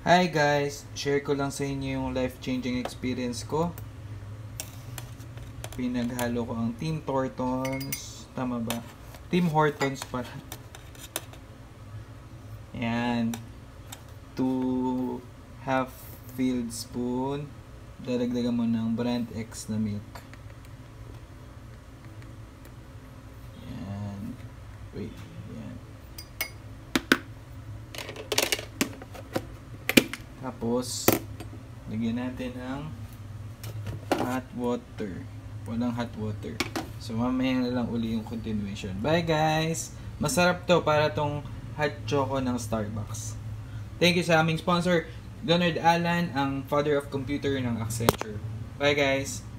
Hi guys! Share ko lang sa inyo yung life-changing experience ko. Pinaghalo ko ang Tim Hortons. Tama ba? Tim Hortons para. Ayan. 2 half-filled spoon. Dadagdagan mo ng brand X na milk. Ayan. Wait. Ayan. Tapos, lagyan natin ng hot water. Walang hot water. So, mamaya na lang uli yung continuation. Bye guys! Masarap to para tong hot choco ng Starbucks. Thank you sa aming sponsor, Leonard Alan, ang father of computer ng Accenture. Bye guys!